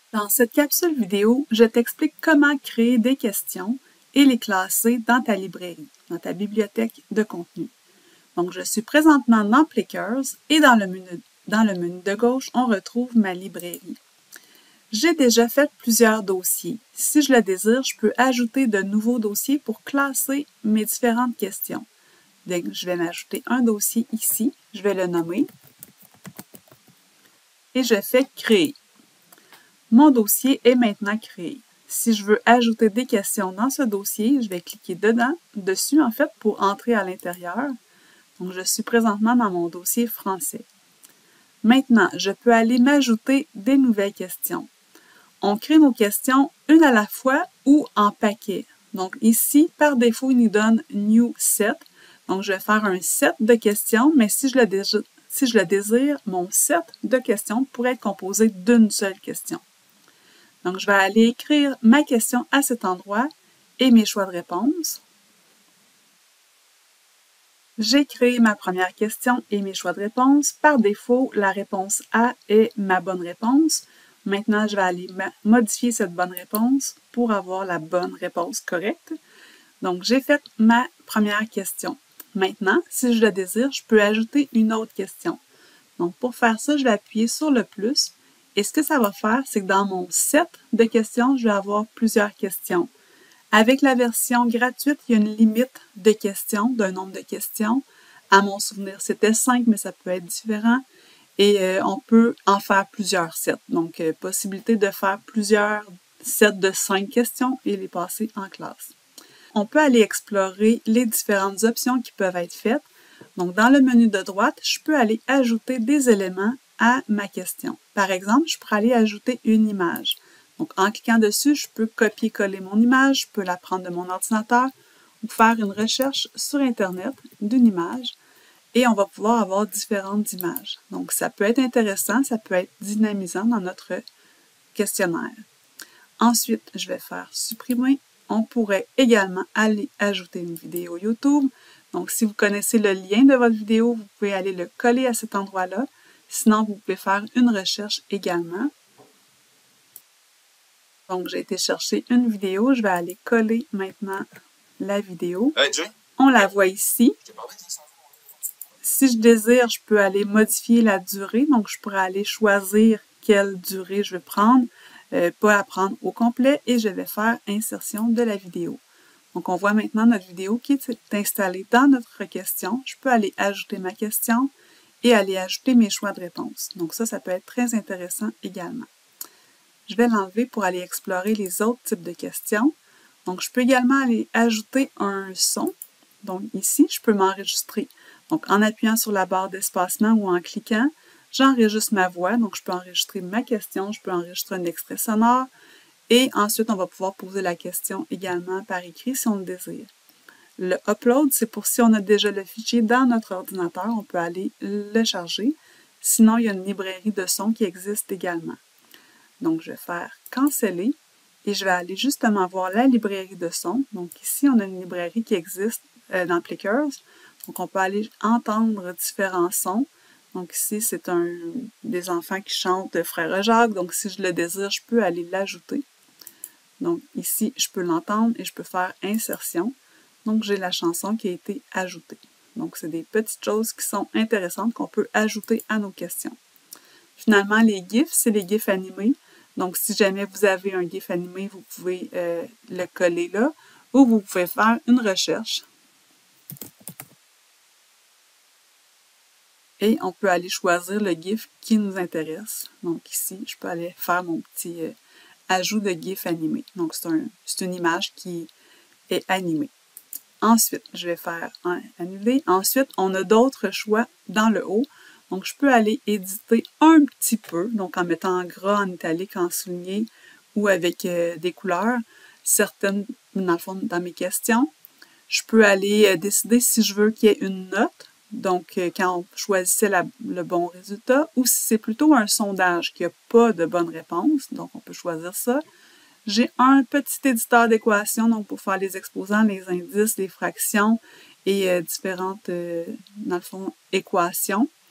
Dans cette capsule vidéo, je t'explique comment créer des questions et les classer dans ta librairie, dans ta bibliothèque de contenu. Donc, je suis présentement dans Plickers et dans le menu de gauche, on retrouve ma librairie. J'ai déjà fait plusieurs dossiers. Si je le désire, je peux ajouter de nouveaux dossiers pour classer mes différentes questions. Donc, je vais m'ajouter un dossier ici, je vais le nommer et je fais « Créer ». Mon dossier est maintenant créé. Si je veux ajouter des questions dans ce dossier, je vais cliquer dessus en fait, pour entrer à l'intérieur. Donc, je suis présentement dans mon dossier français. Maintenant, je peux aller m'ajouter des nouvelles questions. On crée nos questions une à la fois ou en paquet. Donc ici, par défaut, il nous donne « New Set ». Donc, je vais faire un set de questions, mais si je le désire, mon set de questions pourrait être composé d'une seule question. Donc, je vais aller écrire ma question à cet endroit et mes choix de réponse. J'ai créé ma première question et mes choix de réponse. Par défaut, la réponse A est ma bonne réponse. Maintenant, je vais aller modifier cette bonne réponse pour avoir la bonne réponse correcte. Donc, j'ai fait ma première question. Maintenant, si je le désire, je peux ajouter une autre question. Donc, pour faire ça, je vais appuyer sur le plus. Et ce que ça va faire, c'est que dans mon set de questions, je vais avoir plusieurs questions. Avec la version gratuite, il y a une limite de questions, d'un nombre de questions. À mon souvenir, c'était 5, mais ça peut être différent. Et on peut en faire plusieurs sets. Donc, possibilité de faire plusieurs sets de 5 questions et les passer en classe. On peut aller explorer les différentes options qui peuvent être faites. Donc, dans le menu de droite, je peux aller ajouter des éléments à ma question. Par exemple, je pourrais aller ajouter une image. Donc, en cliquant dessus, je peux copier-coller mon image, je peux la prendre de mon ordinateur ou faire une recherche sur Internet d'une image et on va pouvoir avoir différentes images. Donc, ça peut être intéressant, ça peut être dynamisant dans notre questionnaire. Ensuite, je vais faire supprimer. On pourrait également aller ajouter une vidéo YouTube. Donc, si vous connaissez le lien de votre vidéo, vous pouvez aller le coller à cet endroit-là. Sinon, vous pouvez faire une recherche également. Donc, j'ai été chercher une vidéo. Je vais aller coller maintenant la vidéo. On la voit ici. Si je désire, je peux aller modifier la durée. Donc, je pourrais aller choisir quelle durée je veux prendre, pas à prendre au complet, et je vais faire insertion de la vidéo. Donc, on voit maintenant notre vidéo qui est installée dans notre question. Je peux aller ajouter ma question et aller ajouter mes choix de réponse. Donc, ça peut être très intéressant également. Je vais l'enlever pour aller explorer les autres types de questions. Donc, je peux également aller ajouter un son. Donc, ici, je peux m'enregistrer. Donc, en appuyant sur la barre d'espacement ou en cliquant, j'enregistre ma voix. Donc, je peux enregistrer ma question, je peux enregistrer un extrait sonore. Et ensuite, on va pouvoir poser la question également par écrit si on le désire. Le upload, c'est pour si on a déjà le fichier dans notre ordinateur, on peut aller le charger. Sinon, il y a une librairie de sons qui existe également. Donc, je vais faire « Canceller » et je vais aller justement voir la librairie de sons. Donc, ici, on a une librairie qui existe dans Plickers. Donc, on peut aller entendre différents sons. Donc, ici, c'est des enfants qui chantent Frère Jacques. Donc, si je le désire, je peux aller l'ajouter. Donc, ici, je peux l'entendre et je peux faire « Insertion ». Donc, j'ai la chanson qui a été ajoutée. Donc, c'est des petites choses qui sont intéressantes qu'on peut ajouter à nos questions. Finalement, les GIFs, c'est les GIFs animés. Donc, si jamais vous avez un GIF animé, vous pouvez le coller là ou vous pouvez faire une recherche. Et on peut aller choisir le GIF qui nous intéresse. Donc, ici, je peux aller faire mon petit ajout de GIF animé. Donc, c'est une image qui est animée. Ensuite, je vais faire annuler. Ensuite, on a d'autres choix dans le haut. Donc, je peux aller éditer un petit peu, donc en mettant en gras, en italique, en souligné ou avec des couleurs, certaines, dans le fond, dans mes questions. Je peux aller décider si je veux qu'il y ait une note, donc quand on choisissait le bon résultat, ou si c'est plutôt un sondage qui n'a pas de bonne réponse, donc on peut choisir ça. J'ai un petit éditeur d'équations, donc pour faire les exposants, les indices, les fractions et différentes, dans le fond, équations.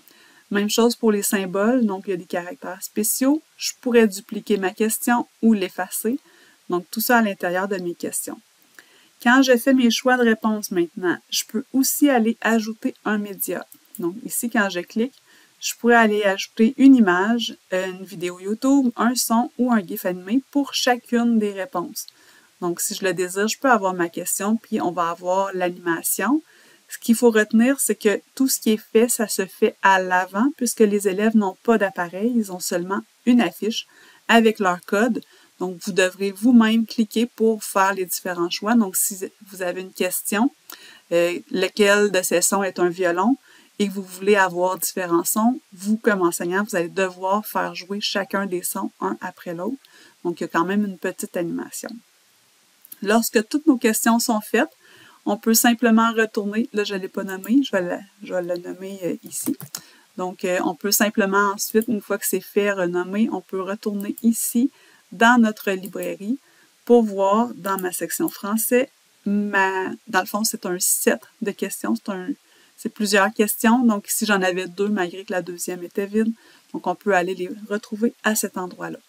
Même chose pour les symboles, donc il y a des caractères spéciaux. Je pourrais dupliquer ma question ou l'effacer. Donc tout ça à l'intérieur de mes questions. Quand je fais mes choix de réponse maintenant, je peux aussi aller ajouter un média. Donc ici, quand je clique, je pourrais aller ajouter une image, une vidéo YouTube, un son ou un GIF animé pour chacune des réponses. Donc si je le désire, je peux avoir ma question, puis on va avoir l'animation. Ce qu'il faut retenir, c'est que tout ce qui est fait, ça se fait à l'avant, puisque les élèves n'ont pas d'appareil, ils ont seulement une affiche avec leur code. Donc, vous devrez vous-même cliquer pour faire les différents choix. Donc, si vous avez une question, lequel de ces sons est un violon, et que vous voulez avoir différents sons, vous, comme enseignant, vous allez devoir faire jouer chacun des sons un après l'autre. Donc, il y a quand même une petite animation. Lorsque toutes nos questions sont faites, on peut simplement retourner, là je ne l'ai pas nommé, je vais le nommer ici. Donc, on peut simplement ensuite, une fois que c'est fait, renommer, on peut retourner ici dans notre librairie pour voir dans ma section français, dans le fond, c'est un set de questions, c'est plusieurs questions. Donc, ici, j'en avais 2 malgré que la deuxième était vide. Donc, on peut aller les retrouver à cet endroit-là.